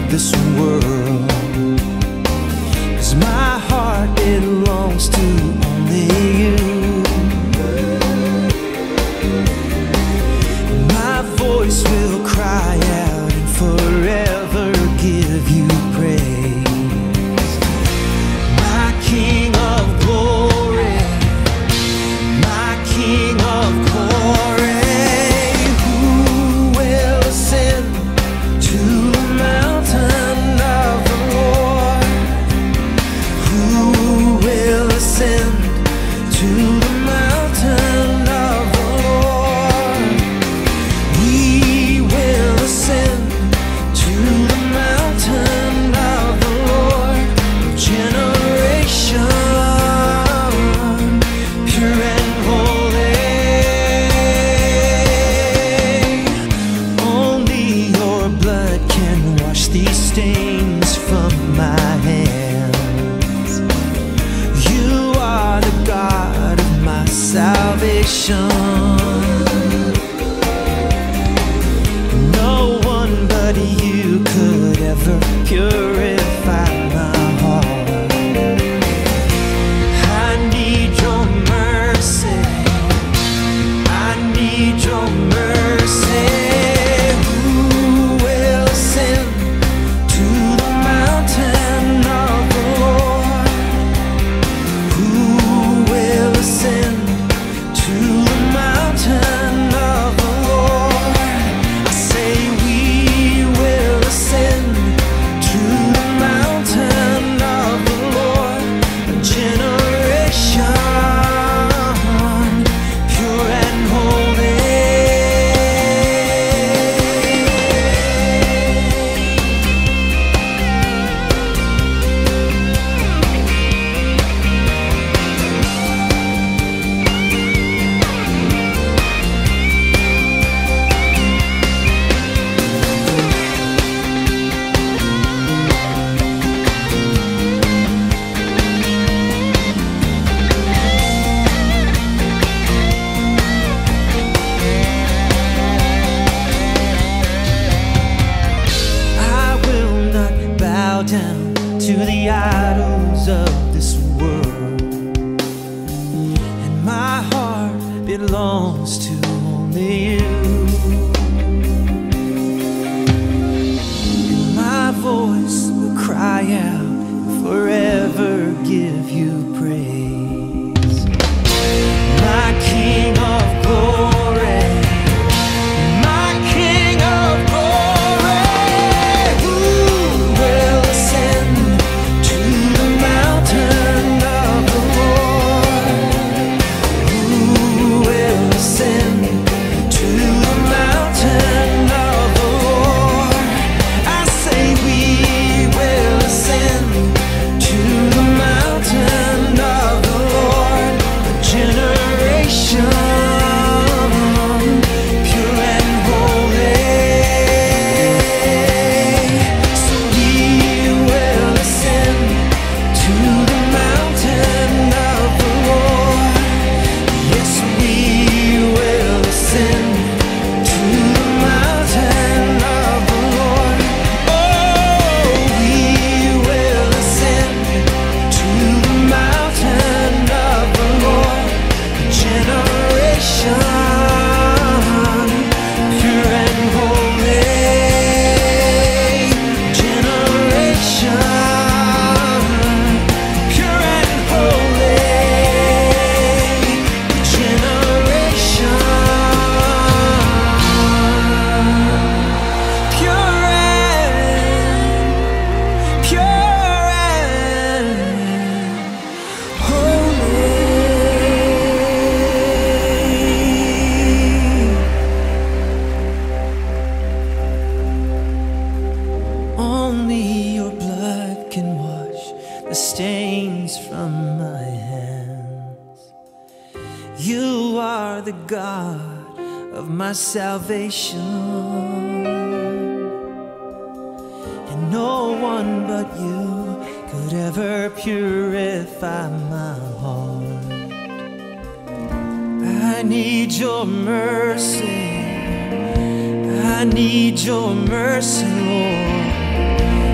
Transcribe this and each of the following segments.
this world. 'Cause my heart belongs to only you. My voice will cry out and forever give you praise. My King of glory, my King of glory, who will ascend to the mountain of the Lord? Who will ascend to the mountain of the Lord? We will ascend to the mountain of the Lord. Generation pure and holy, only your blood can wash these stains from my hands. You are the God of my salvation. No one but you could ever purify my heart. I need your mercy, I need your mercy. Who will ascend to the mountain of the Lord? Who will ascend to the mountain of the Lord? I say we will ascend to the mountain of the Lord. A generation pure and holy. I will not bow down to the idols of this world, and my heart belongs to only you. And my voice will cry out and forever give you praise. My King of glory, my King of glory, who will ascend to the mountain of the Lord? Who will ascend to the mountain of the Lord? I say we will ascend to the mountain of the Lord. A generation pure and holy. So we will ascend to the mountain of the Lord. Yes, we will ascend to the mountain of the Lord. Oh, we will ascend to the mountain of the Lord. A generation pure and holy. Generation pure and holy. Generation pure and holy. Only your blood can wash the stains from my hands. You are the God of my salvation, and no one but you could ever purify my heart. I need your mercy, I need your mercy, Lord.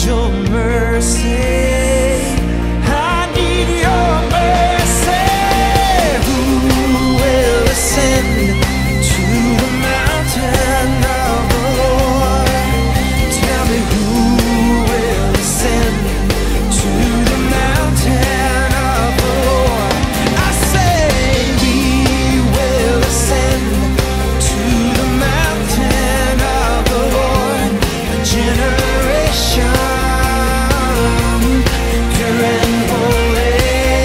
your mercy. I need your mercy. Who will ascend to the mountain of the Lord? Tell me who will ascend to the mountain of the Lord? I say we will ascend to the mountain of the Lord. A generation pure and holy.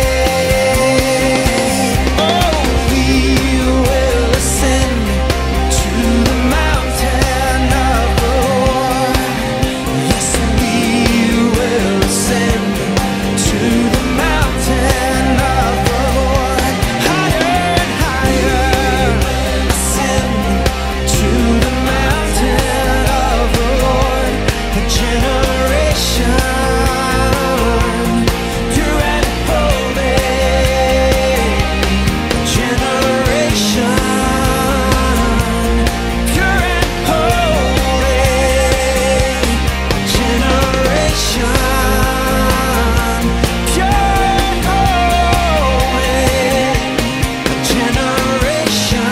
Oh, we will ascend to the mountain of the Lord. Yes, we will ascend to the mountain of the Lord. Higher and higher, ascend to the mountain of the Lord. A generation pure and holy. A generation pure and holy. A generation pure and holy. A generation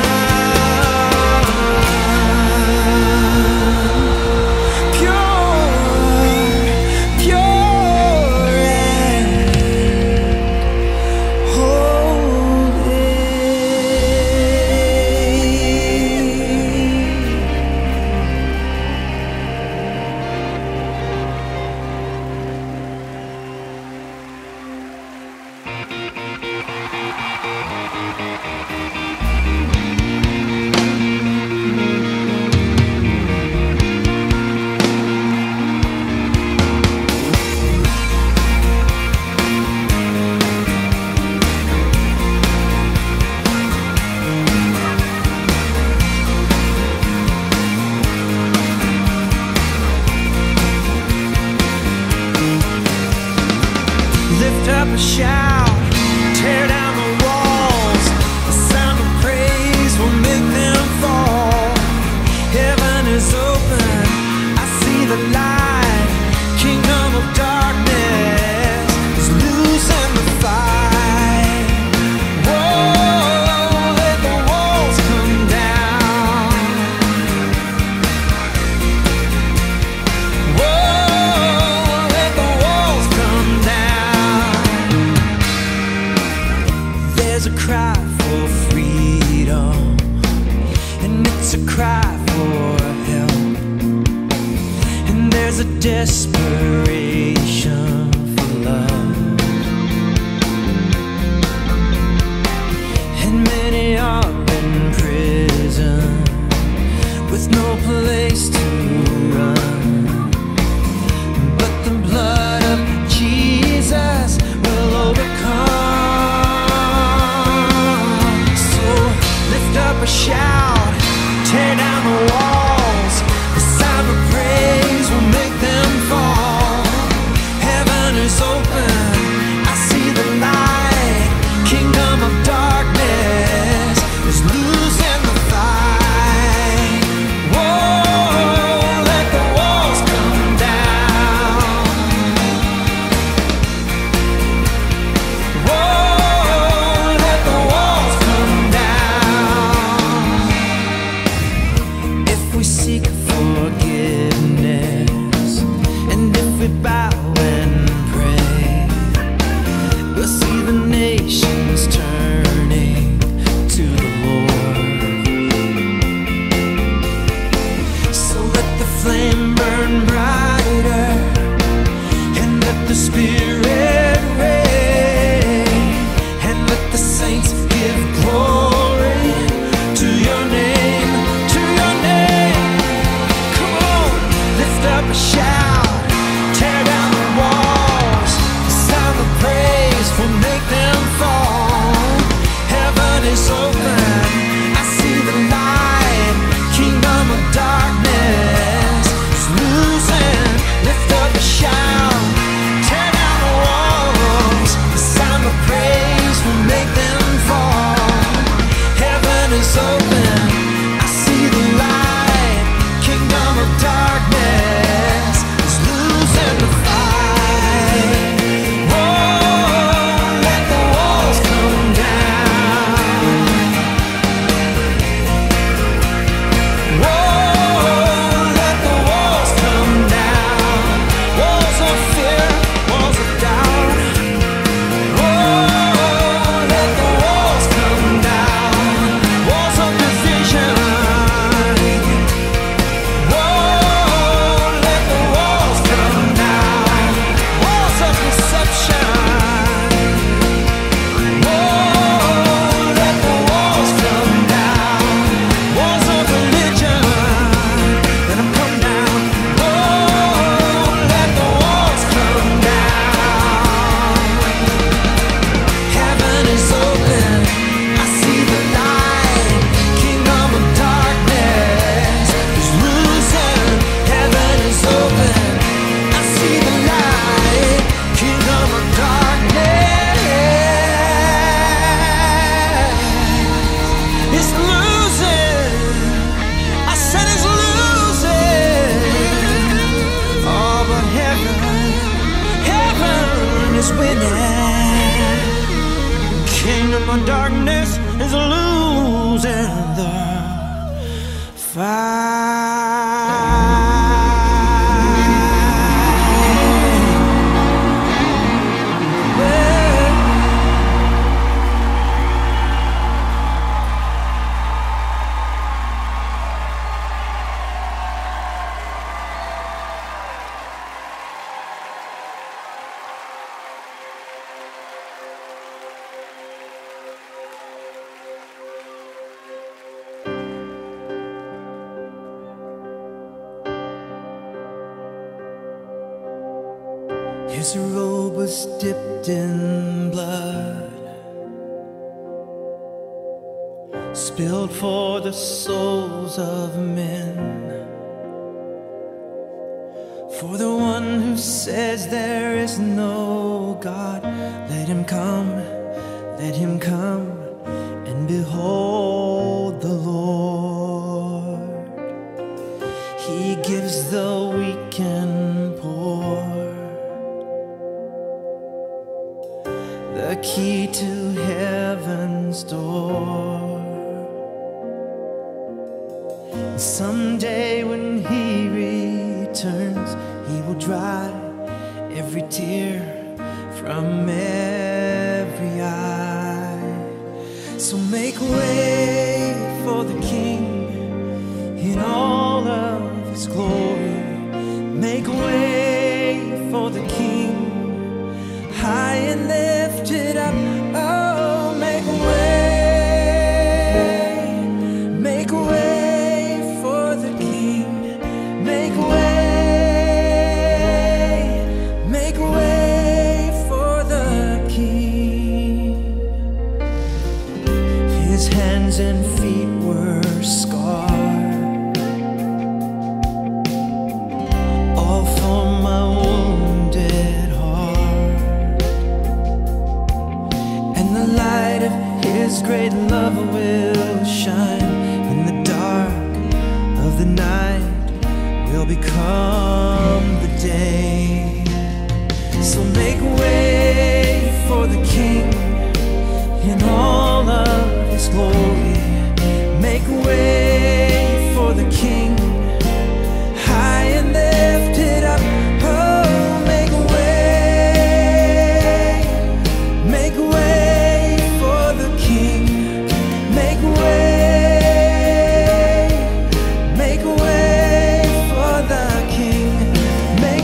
pure and lift up a shout, tear down the walls. The sound of praise will make them fall. Heaven is open, I see the light. Kingdom of darkness is losing the fight. Whoa, let the walls come down. Whoa, let the walls come down. There's a cry for freedom, and it's a cry for help. And there's a desperation for love. And many are in prison with no place to run. But the blood of Jesus will overcome. So lift up a shout, tear down the walls. The sound of praise will make them fall. Heaven is open, I see the light. Kingdom of darkness is losing the fight. Whoa, let the walls come down. Whoa, let the walls come down. If we seek forgiveness, and if we bow and pray, we'll see the nations turning to the Lord. So let the flame burn brighter, and let the Spirit reign, and let the saints give glory to your name, to your name. Come on, lift up a shout, tear down the walls. The sound of praise will make them fall. Heaven is open, I see the light. Kingdom of darkness is losing His robe was dipped in blood, spilled for the souls of men. For the one who says there is no God, let him come and behold the Lord. He gives the weak and poor the key to heaven's door. And someday when he returns, he will dry every tear from every eye. So make way for the King in all of his glory. Make way for the King, high and lifted up. Oh, make way for the King. Make way for the King. His hands and feet were scarred, all for my wounded heart. And the light of his great love will shine in the dark of the night, will become the day. So make way for the King in all of his glory. Make way for the King, high and lifted up. Oh, make way for the King. Make way for the King. Make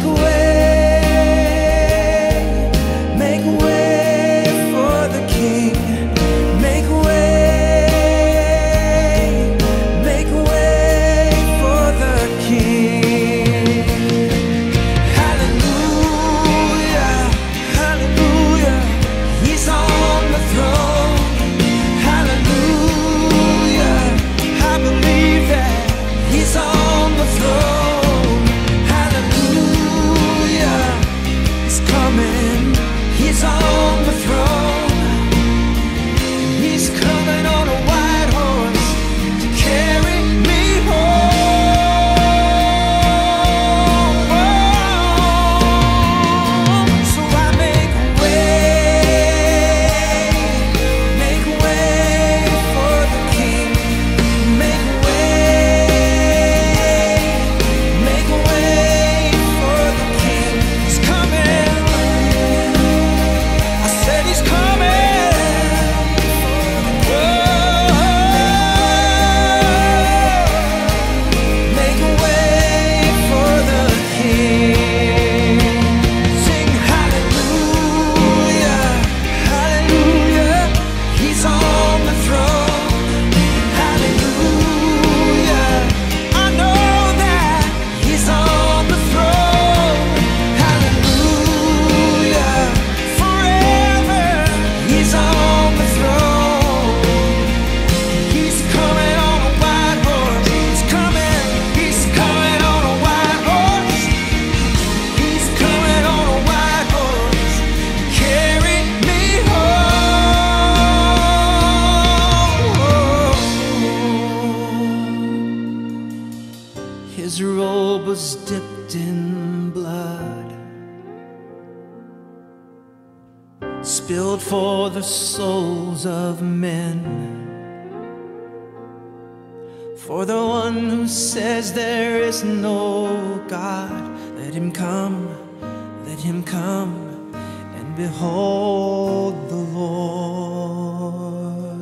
way for the King. Make way for the King. Hallelujah, hallelujah, he's on the throne. Hallelujah, I believe that he's on the throne. Hallelujah, he's coming, he's on the throne. He's coming on a white horse to carry me home. So I make way for the King. Make way for the King. He's coming. I said he's coming. Make way for the King. Sing hallelujah, hallelujah, he's on the throne. Hallelujah, I know that he's on the throne. Hallelujah, forever he's on the throne. He's coming on a white horse. He's coming on a white horse. He's coming on a white horse to carry me home. His robe was dipped in blood, spilled for the souls of men. For the one who says there is no God, let him come and behold the Lord.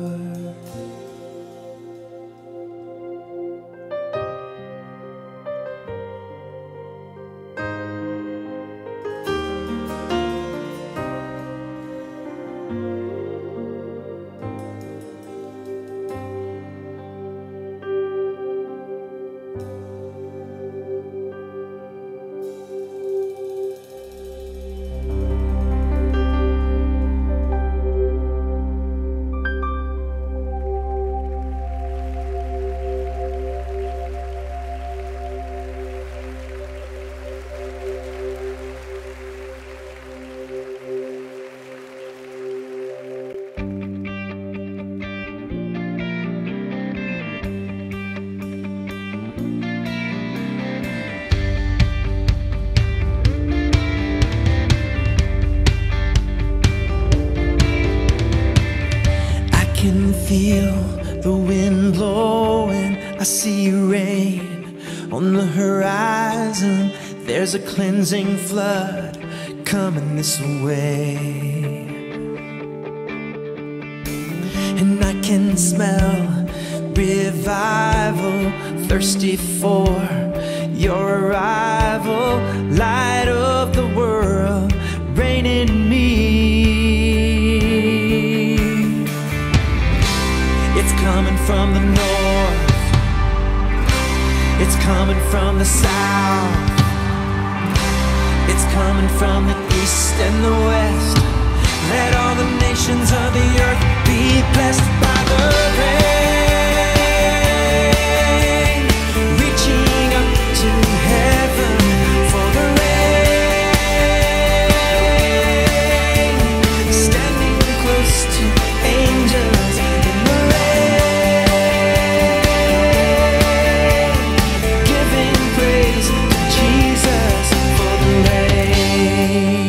Feel the wind blowing, I see rain on the horizon. There's a cleansing flood coming this way, and I can smell revival, thirsty for your arrival. Light of the world, reign in me. It's coming from the north, it's coming from the south, it's coming from the east and the west. Let all the nations of the earth be blessed by the rain, reaching up to heaven for the rain, standing close to angels in the rain, giving praise to Jesus for the rain.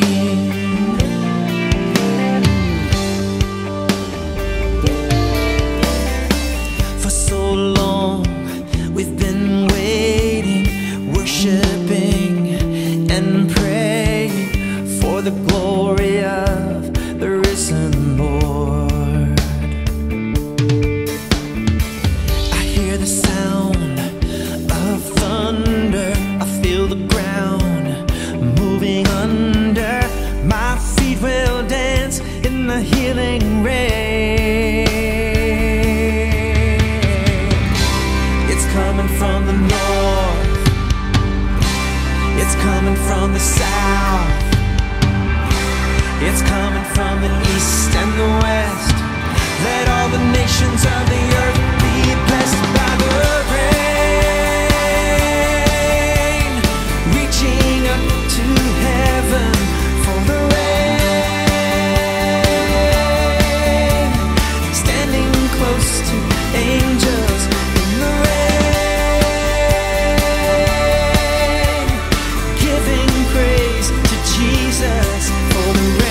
For so long we've been waiting, worshiping and praying for the glory of the risen Lord. I hear the sound of thunder, I feel the ground moving under. My feet will dance in the healing rain. It's coming from the north, it's coming from the south, it's coming from the east and the west. Let all the nations of the earth be blessed by the rain, reaching up to heaven for the rain, standing close to angels in the rain, giving praise to Jesus for the rain.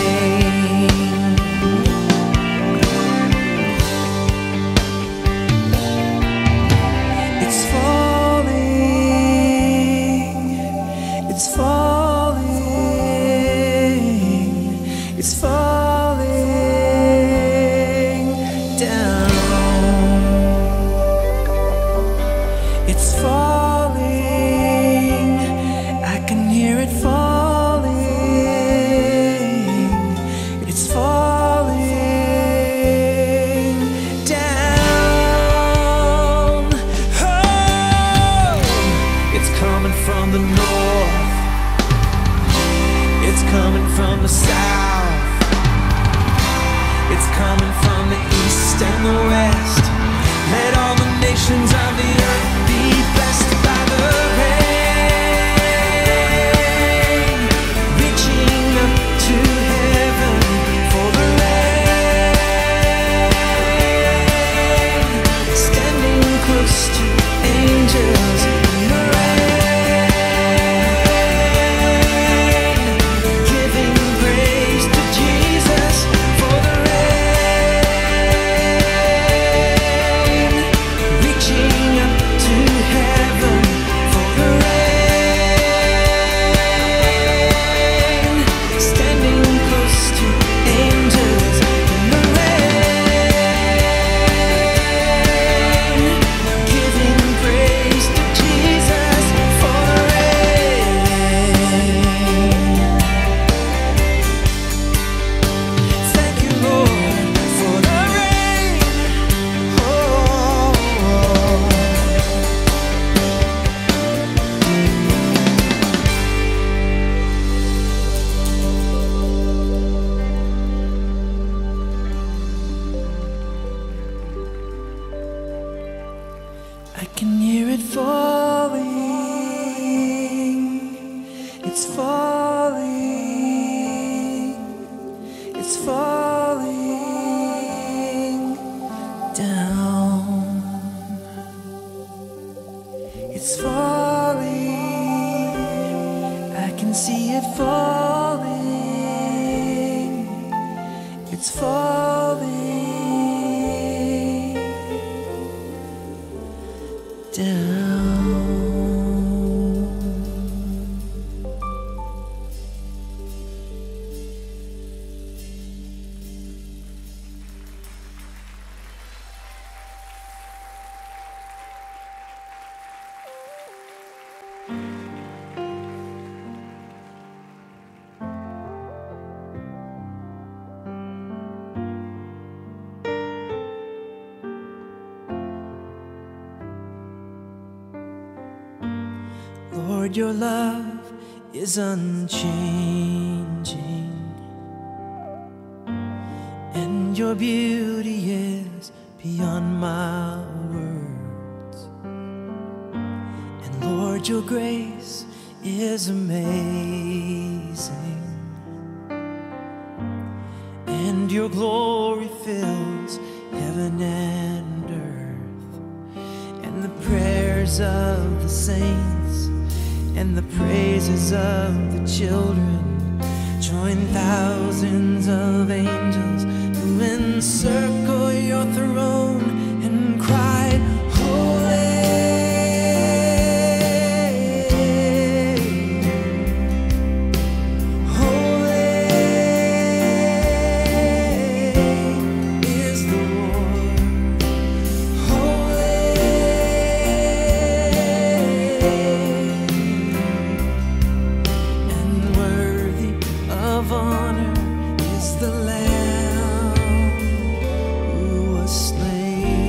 It's falling, it's falling, it's falling down. It's falling, I can hear it falling. It's falling down. Oh, it's coming from the north, it's coming from the south, it's coming from the east and the west. Let all the nations of the earth be blessed by the rain, reaching up to heaven for the rain, standing close to angels in the rain, giving praise It's falling, it's falling down. It's falling, I can see it falling. It's falling down. Lord, your love is unchanging, and your beauty is beyond my words. And Lord, your grace is amazing, and your glory fills heaven and earth. And the prayers of the saints and the praises of the children join thousands of angels who encircle your throne and cry, holy, holy is the Lord, holy, and worthy of honor is the Lamb who was slain.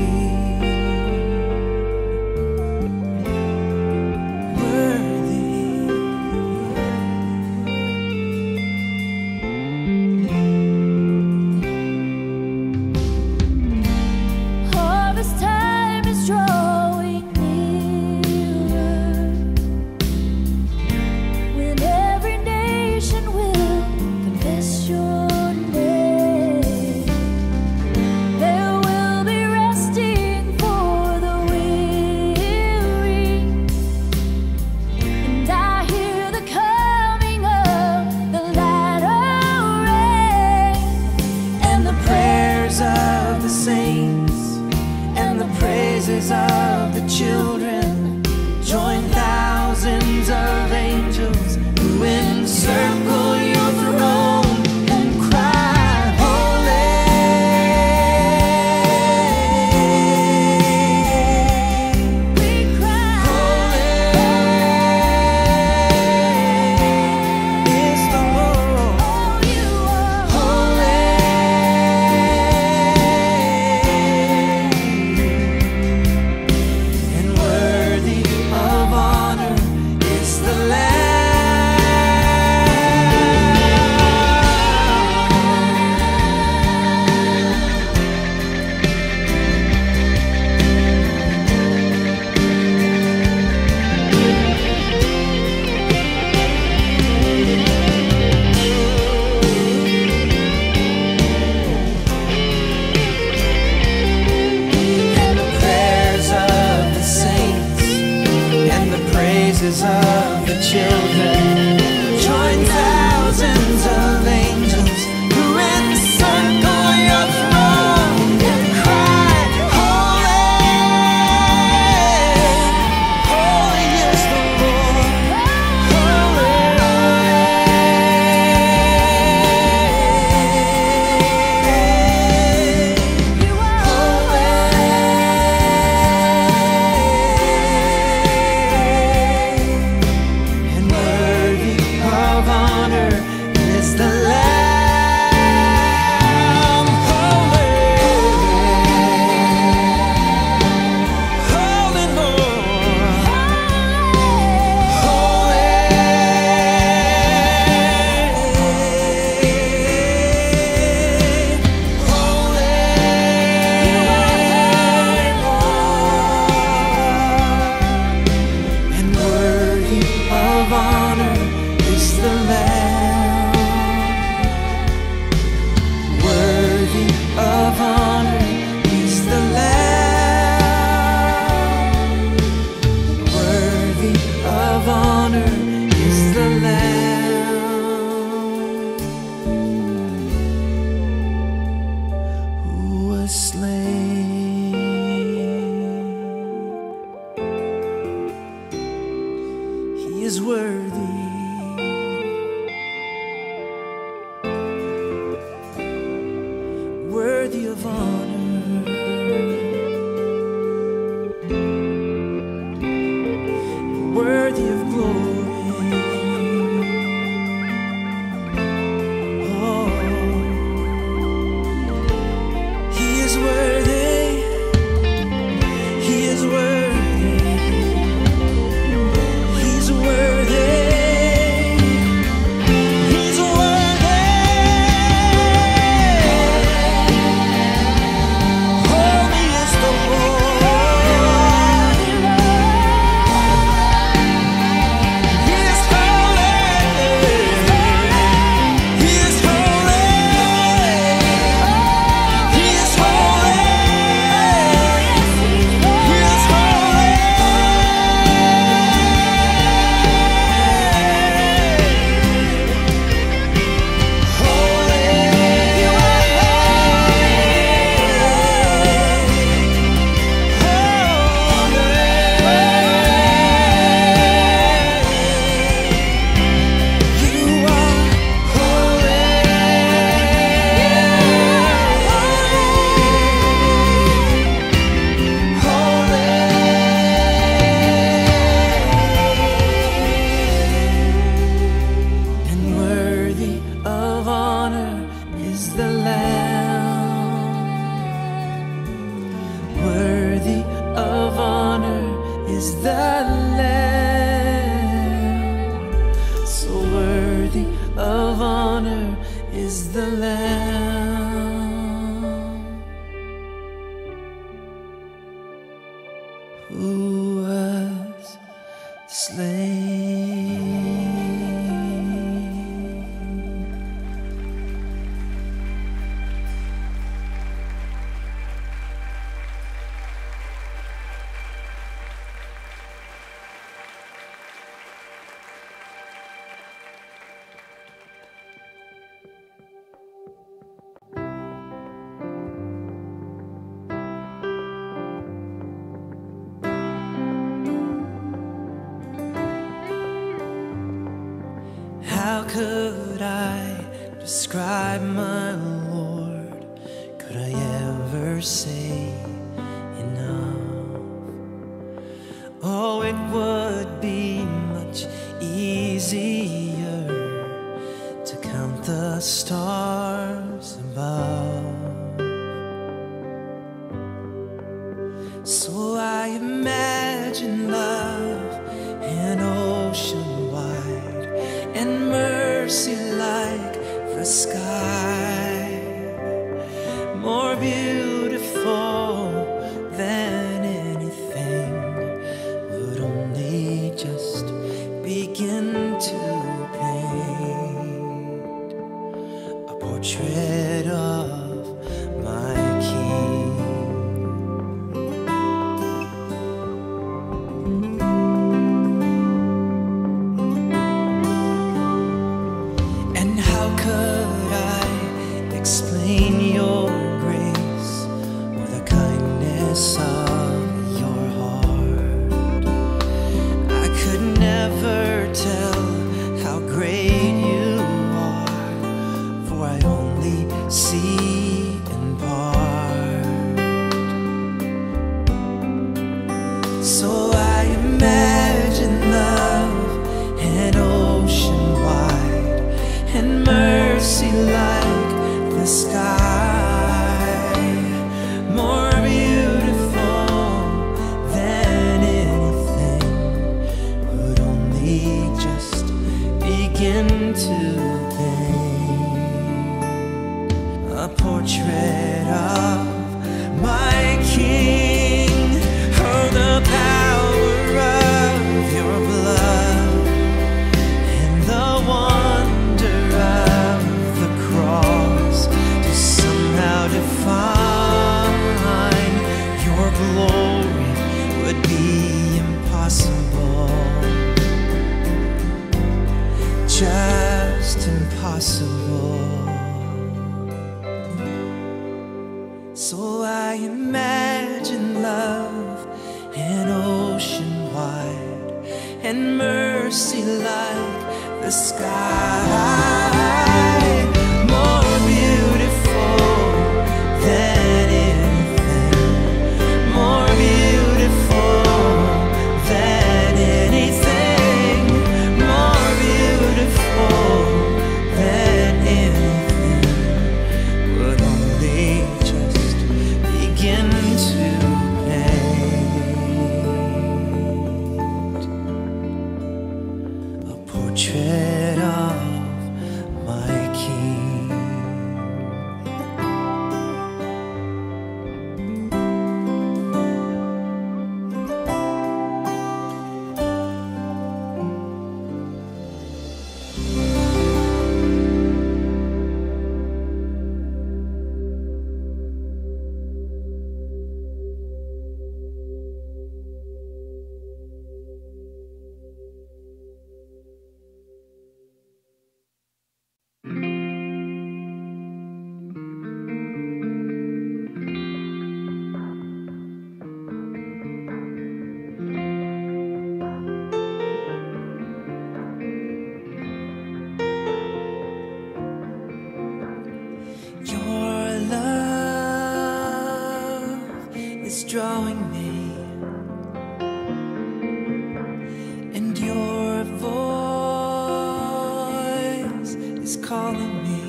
worthy of honor is the Lamb who was slain. How could I describe my Lord? Could I ever say enough? Oh, it would be much easier to count the stars above. So I imagine love an ocean wide and mercy like the sky, more beautiful than anything would only just begin to paint a portrait of my King. Could I explain your grace or the kindness of your heart? I could never tell how great you are, for I only see in part. So I imagine love an ocean wide and mercy like the sky, more beautiful than anything would only just begin to paint a portrait of my King. Oh, the power of your blood and the wonder of the cross to somehow define your glory would be impossible, just impossible. So I imagine love an ocean wide and mercy like the sky, more beautiful than anything, more beautiful than anything, more beautiful than anything would only just begin to paint a portrait of my King. Drawing me, and your voice is calling me,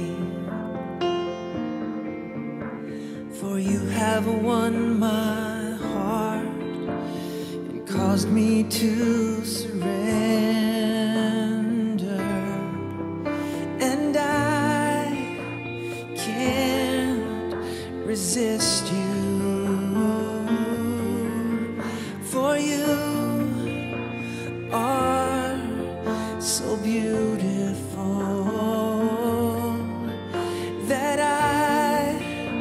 for you have won my heart and caused me to surrender beautiful that I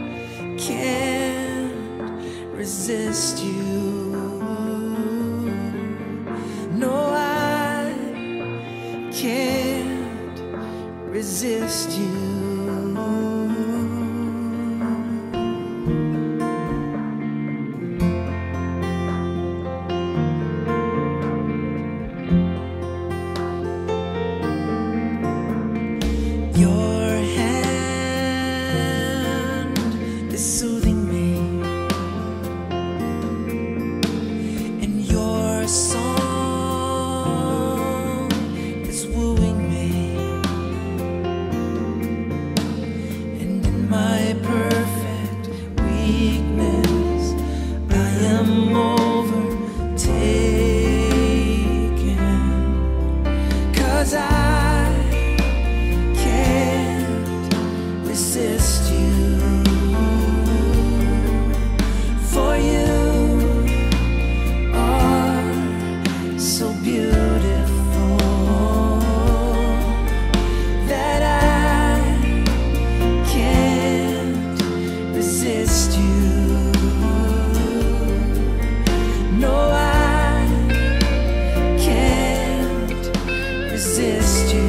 can't resist you. No, I can't resist you. Your hand is soothing me, and your song is wooing me, and in my perfect weakness I am overtaken, 'cause I resist you, for you are so beautiful that I can't resist you. No, I can't resist you.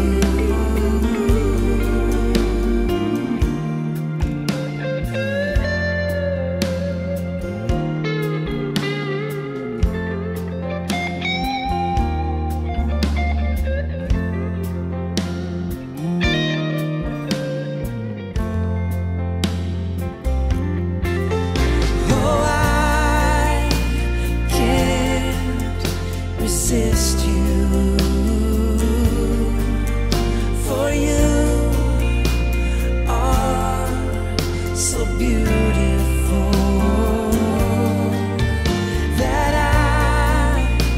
Resist you, for you are so beautiful that I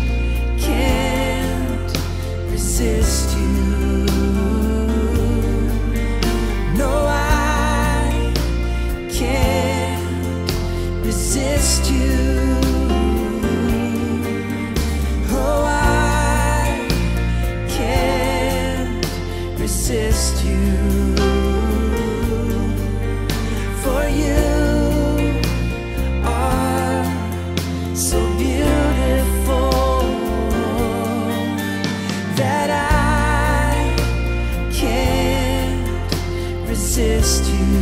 can't resist you. No, I can't resist you. Resist you, for you are so beautiful that I can't resist you.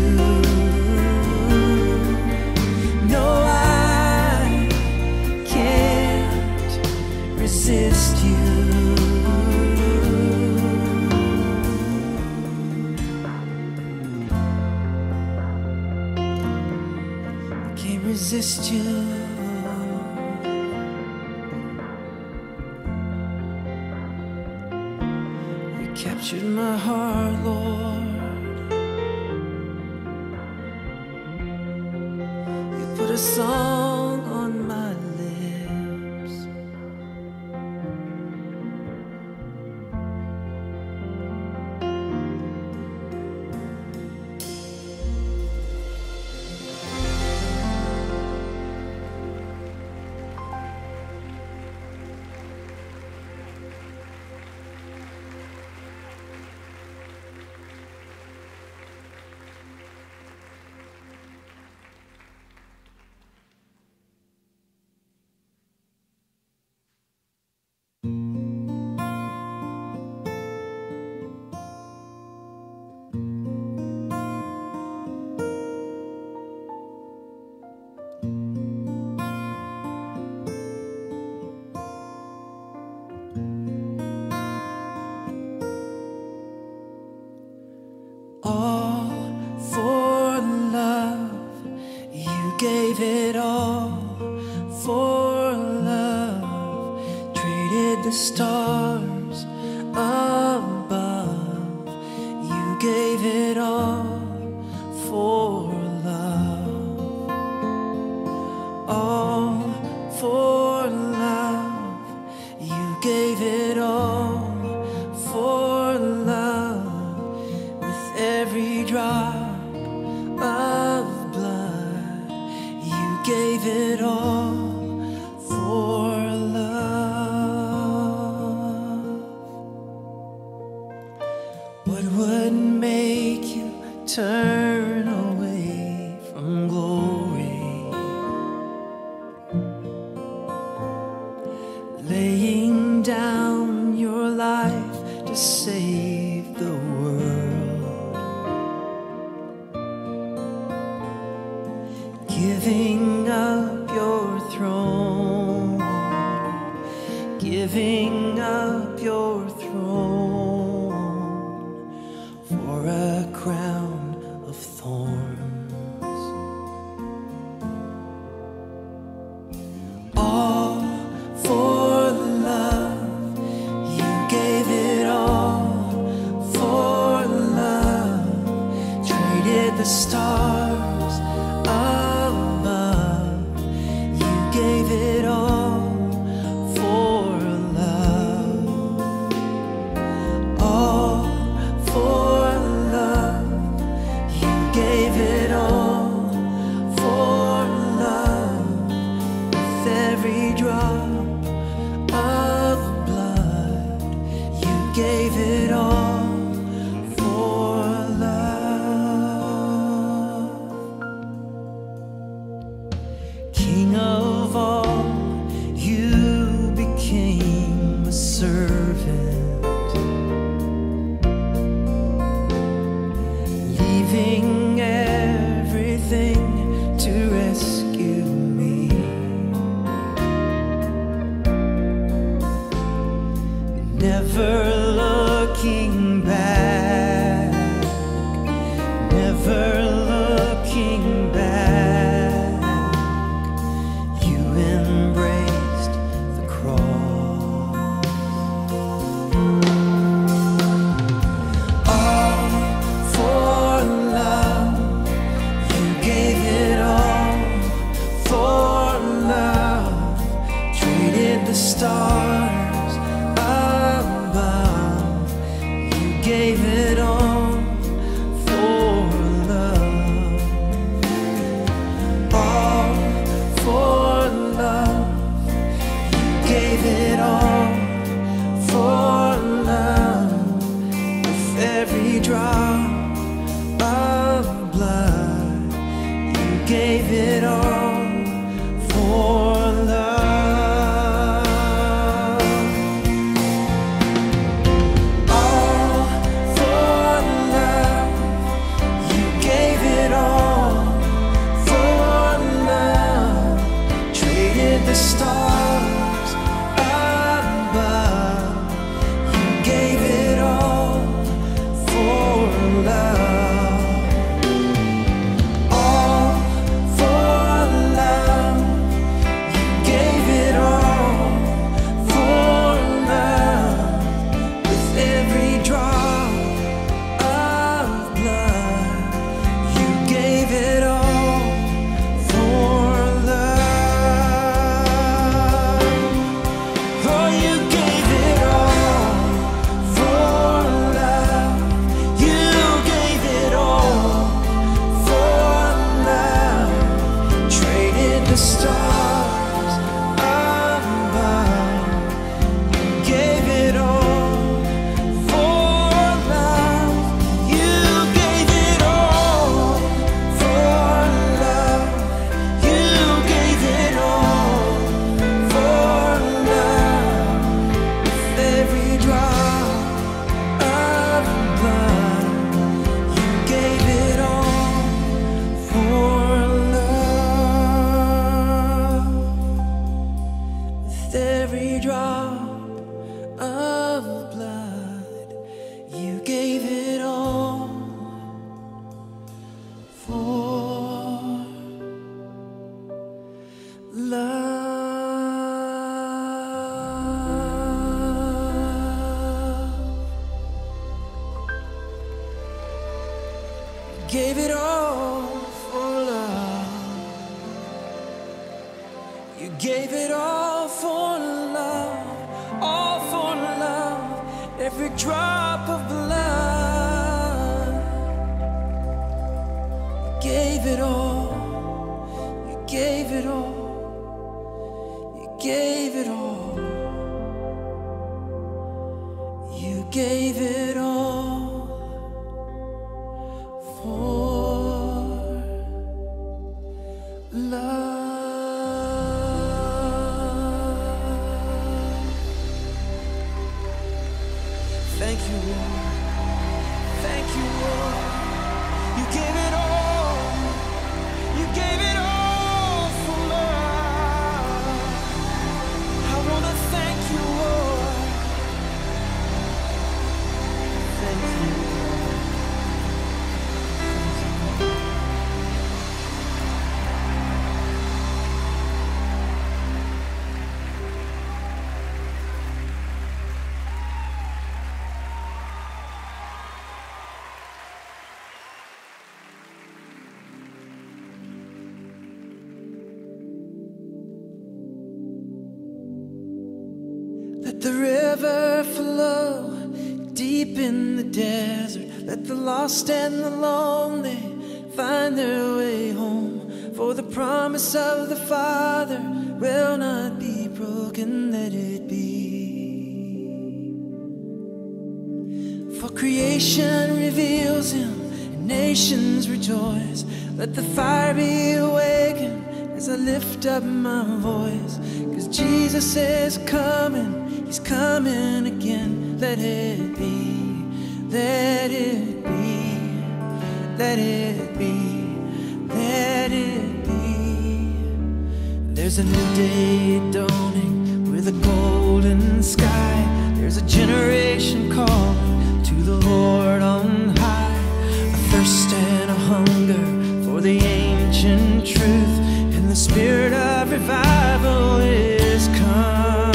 No, I can't resist you. Resist you. You captured my heart, Lord. You put a song on my lips. All for love, you gave it all for love, traded the stars above, you gave it all for love. All for love, you gave it all for love. Every drop of blood, you gave it all for love. What would make you turn away from glory? Laying down your life to save the world, giving up your throne, giving up your throne for a crown of thorns. All for love, you gave it all for love, traded the stars above, you gave it all for love. All for love, you gave it all for love. With every drop of blood, you gave it all for love. King of all, you became a servant, leaving everything to rescue me. Never looking back, never looking back, you embraced the cross. All for love, you gave it all for love, traded the stars above, you gave it all for love. All for love, you gave it all for love. With every drop of blood, you gave it all for love. All for love, you gave it all for love, traded the stars above, you gave it all for love. All for love, you gave it all for love. With every drop of blood, you gave it all for love. Oh, you gave it all for love. You gave it all for love, traded the stars above, you gave it all for love. You gave it all for love. You gave it all for love. With every drop of blood, you gave it all for love. With every drop of blood, you gave it all for love. Gave it all for love. You gave it all for love, all for love. Every drop of blood, you gave it all. You gave it all. You gave it all. You gave it all river flow deep in the desert. Let the lost and the lonely find their way home. For the promise of the Father will not be broken, let it be. For creation reveals Him, and nations rejoice. Let the fire be awakened as I lift up my voice. 'Cause Jesus is coming, He's coming again. Let it be, let it be, let it be, let it be. There's a new day dawning with a golden sky. There's a generation calling to the Lord on high. A thirst and a hunger for the ancient truth, and the spirit of revival is come.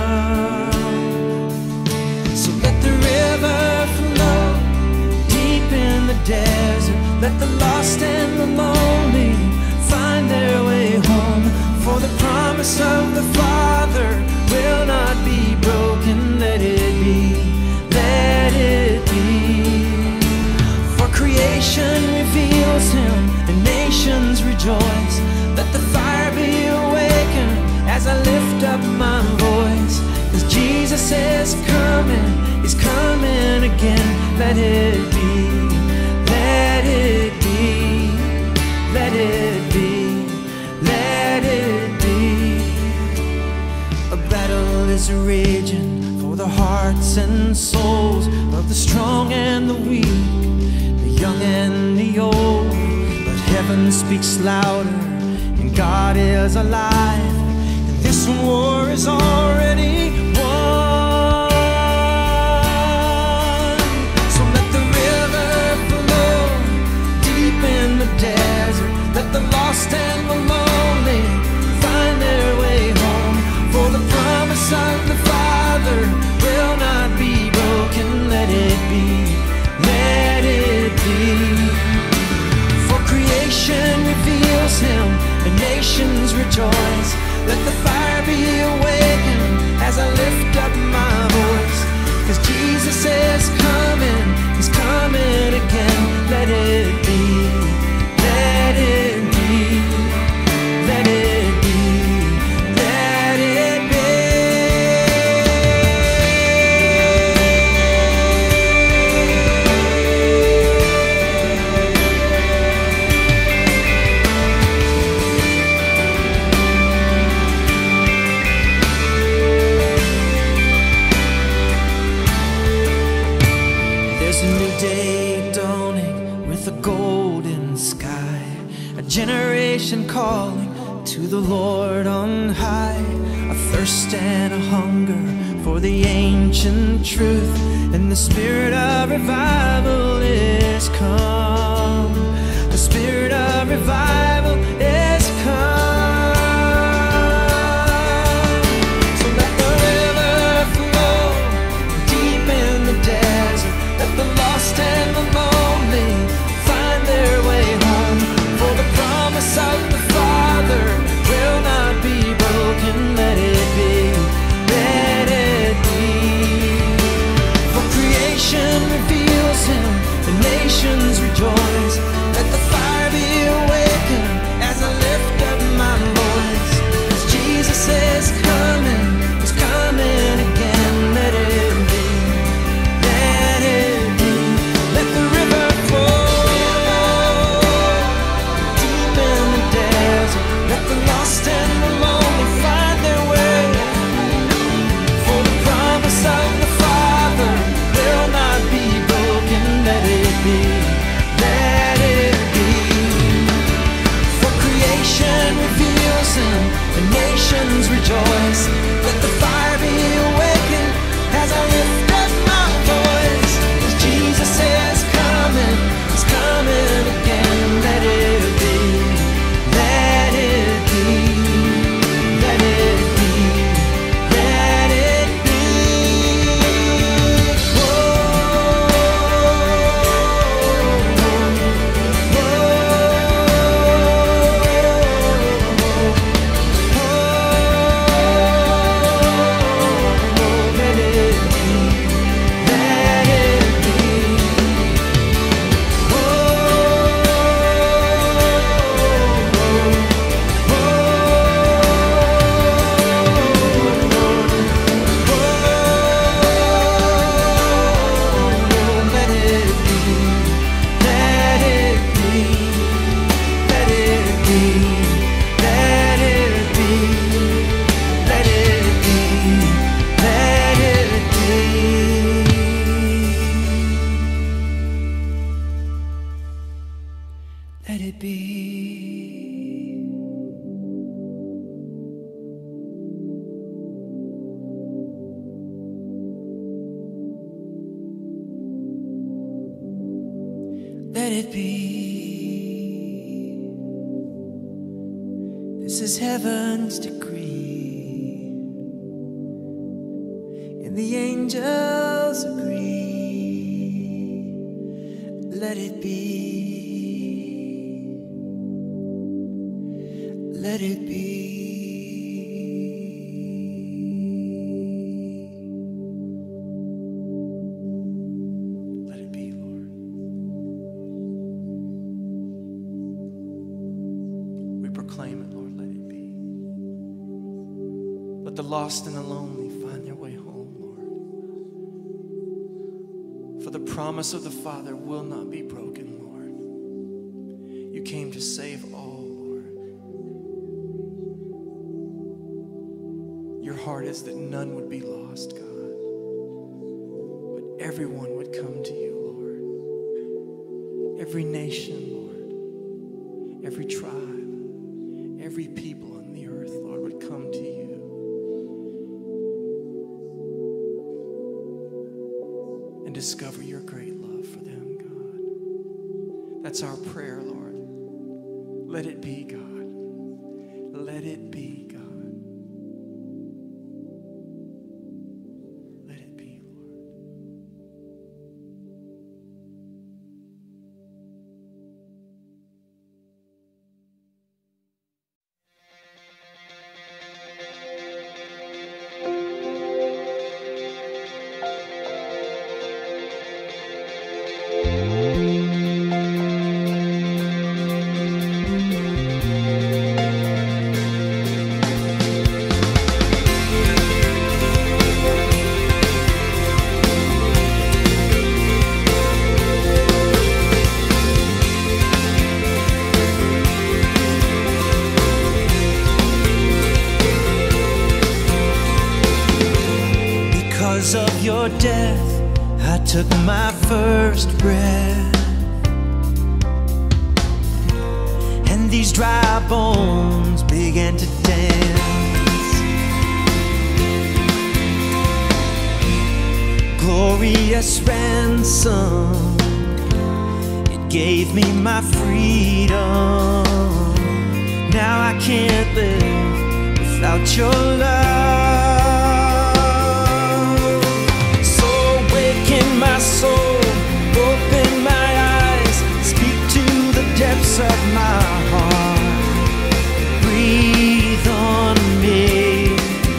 So let the river flow deep in the desert. Let the lost and the lonely find their way home. For the promise of the Father will not be broken, let it be, let it be. For creation reveals Him, and nations rejoice. Let the fire be awakened as I lift up my voice. 'Cause Jesus is coming, He's coming again. Let it be, let it be, let it be, let it be. A battle is raging for the hearts and souls of the strong and the weak, the young and the old. But heaven speaks louder, and God is alive, and this war is already won. So let the river flow deep in the desert. Let the lost and the lonely find their way home. For the promise of the Father will not be broken, let it be, let it be. For creation reveals Him, and nations rejoice. Let the fire be awakened as I lift up my voice. 'Cause Jesus is coming, He's coming again. Let it be, let it be, let it be, let it be. There's a new day dawning with a golden sky. A generation calling to the Lord on high. A thirst and a hunger for the ancient truth, and the spirit of revival is come. The spirit of revival is come. So let the river flow deep in the desert. Let the lost and the lonely find their way home. For the promise of the Father will not be broken, let it be, let it be. For creation reveals Him, the nations rejoice. Let the fire be awakened as I lift up my voice. 'Cause Jesus is coming, He's coming again. Let it be, let it be. Let the river flow deep in the desert. Let the lost and the lonely find their way. For the promise of the Father will not be broken, let it be, let it be. This is heaven's decree, and the angels agree. Let it be, let it be. Let it be, Lord. We proclaim it, Lord, let it be. Let the lost and the lonely find their way home, Lord. For the promise of the Father will not be broken, Lord. You came to save all, Lord. Your heart is that none would be lost, God, but everyone would come to you, Lord. Every nation, Lord, every tribe, every people on the earth, Lord, would come to you. And discover your great love for them, God. That's our prayer, Lord. Let it be, God. Let it be, God. Let it be, Lord. Because of your death, I took my first breath, and these dry bones began to dance. Glorious ransom, it gave me my freedom. Now I can't live without your love. My soul, open my eyes, speak to the depths of my heart. Breathe on me,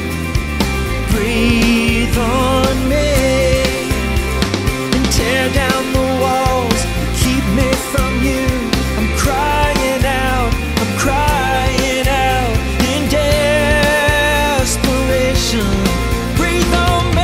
breathe on me, and tear down the walls that keep me from you. I'm crying out in desperation. Breathe on me.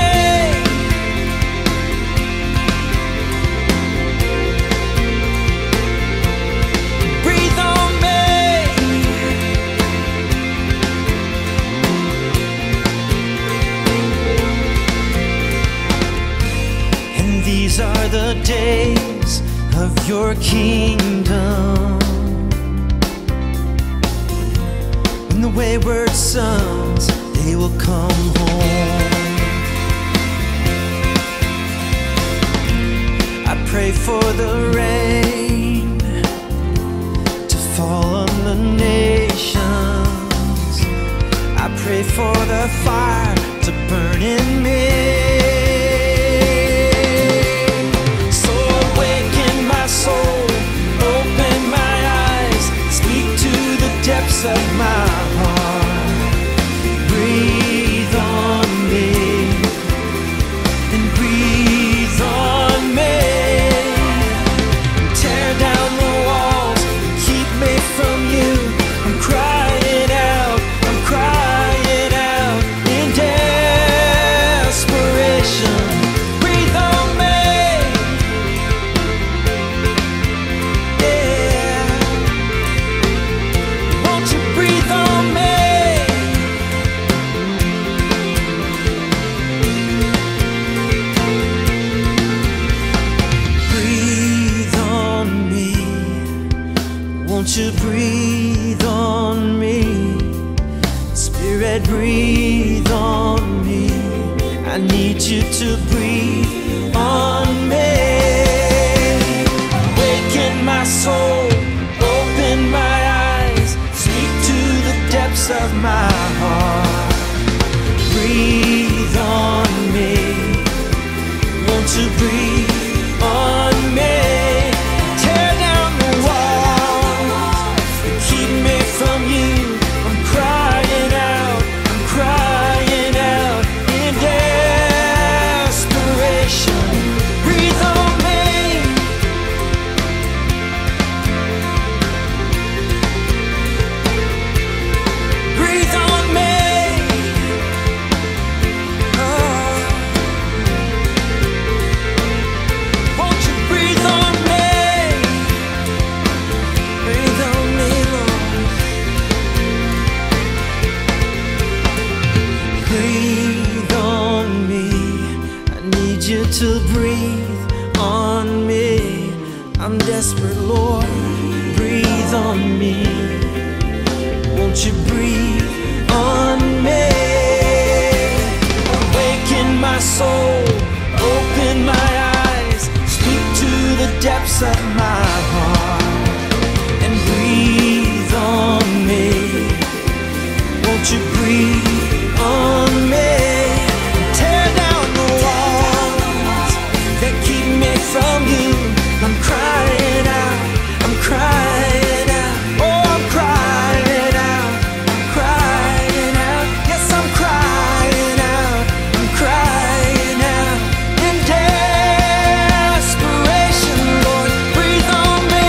These are the days of your kingdom, when the wayward sons, they will come home. I pray for the rain to fall on the nations. I pray for the fire to burn in me. Depths of my heart, breathe on me, and breathe on me, and tear down the walls that keep me from you. I'm crying out in desperation. Breathe on me, yeah. Breathe on me. Breathe on me. Won't you breathe on me? Spirit, breathe on me. I need you to breathe on me. Wake to breathe on me. Tear down the walls that keep me from you. I'm crying out in desperation. Breathe on me. Breathe on me. Won't you breathe on me? Breathe on me, Lord. Breathe on me. I need you to breathe on me. I'm desperate, Lord. Breathe on me. Won't you breathe on me? Awaken my soul, open my eyes, speak to the depths of my heart, and breathe on me. Won't you breathe on me? Tear down the walls that keep me from you. I'm crying out, I'm crying out, oh I'm crying out, I'm crying out, yes I'm crying out, I'm crying out in desperation. Lord, breathe on me.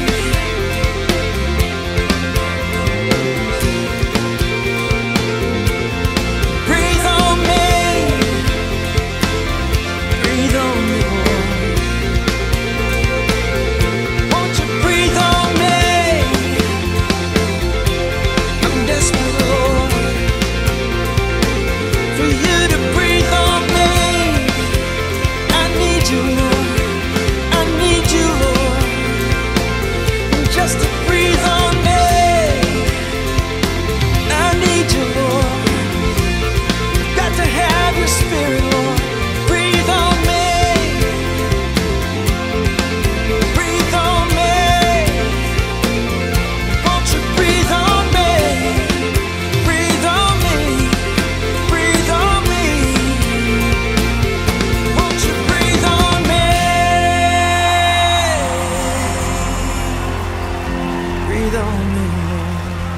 Breathe on me. Breathe on me, Lord. Won't you breathe on me? I'm desperate, Lord, for you to breathe on me. I need you, Lord. I need you, Lord, just to breathe on me. I need you, Lord. Got to have your spirit, Lord. Breathe on me. Breathe on me. Won't you breathe on me? Breathe on me. Breathe on me. Won't you breathe on me? Breathe on me, Lord.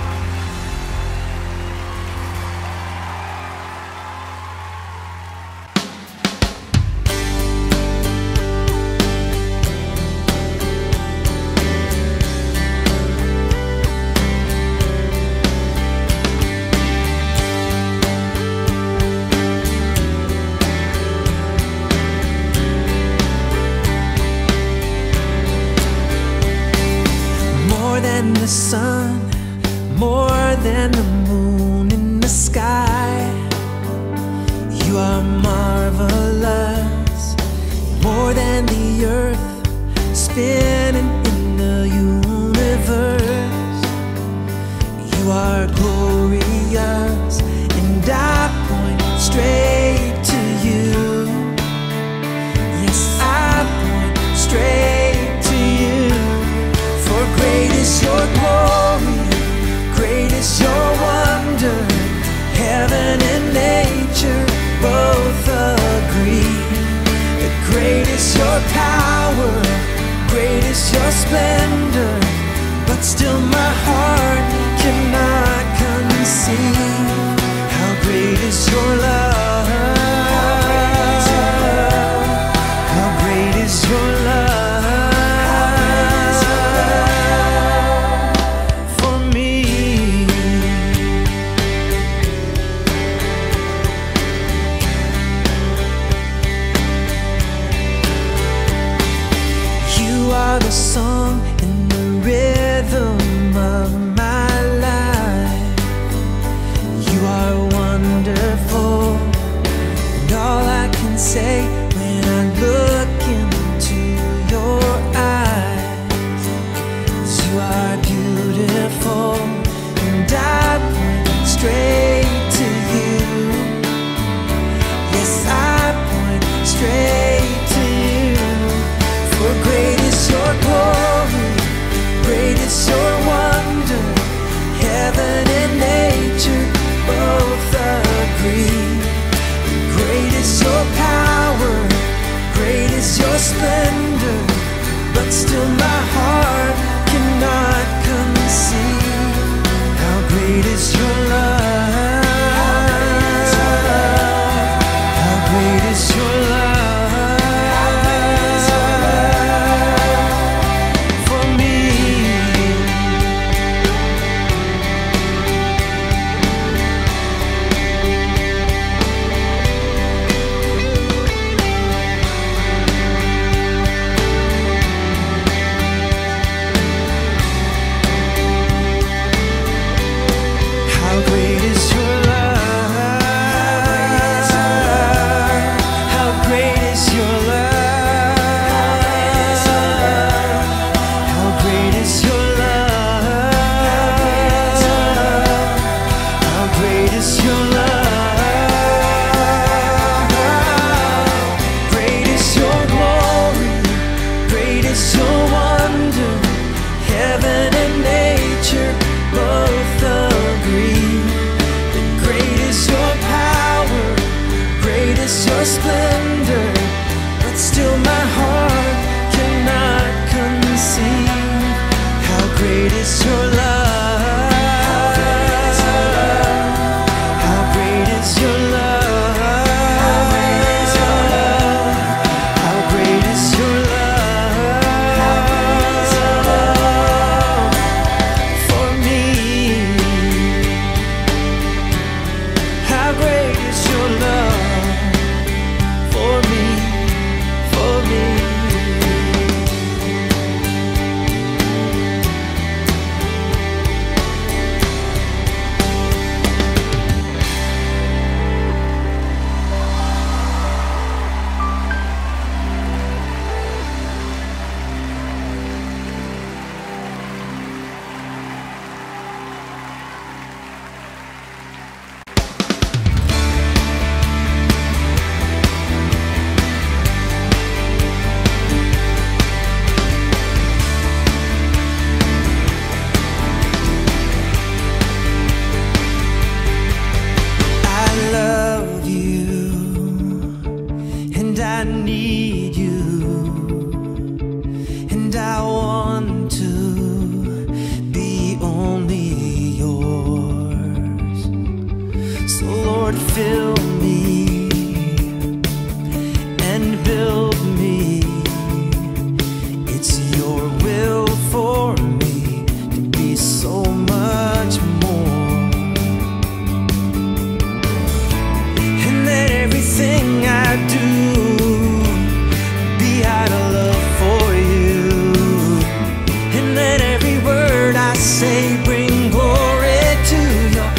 More than the sun, more than the moon in the sky, you are marvelous. More than the earth spinning in the universe, you are glorious, and I point straight to you. Yes, I point straight to you. For great is your glory, great is your wonder. Heaven and nature both agree that great is your power, great is your splendor. But still my heart cannot conceive how great is your love. How great is your love for me. You are the song and the rhythm of my life. You are wonderful, and all I can say when I look into your eyes is you are beautiful, and I point straight to you. Yes, I point straight to you. For great is your glory, great is your wonder. fill me and build me. It's your will for me to be so much more. And let everything I do be out of love for you. And let every word I say bring glory to your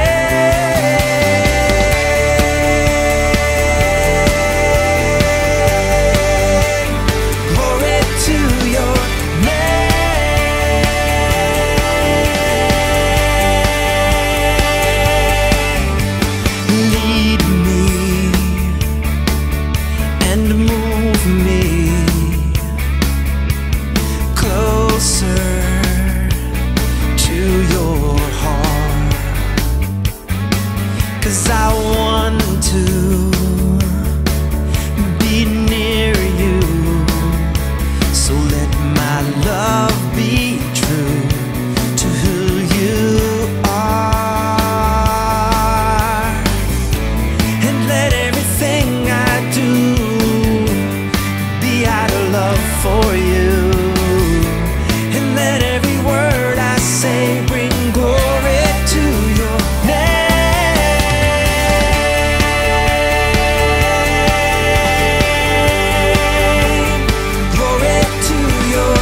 name. Glory to your name. Lead me and move me closer to your heart, 'cause I want to be near you. So let my love be true to who you are. And let everything I do be out of love for you. And let every word I say bring glory to your name. Glory to your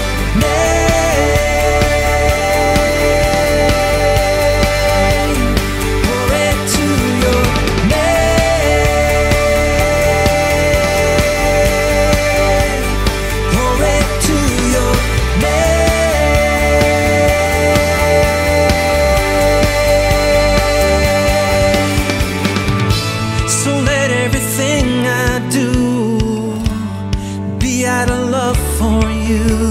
name. Glory to your name. Glory to your name. So let everything I do be out of love for you.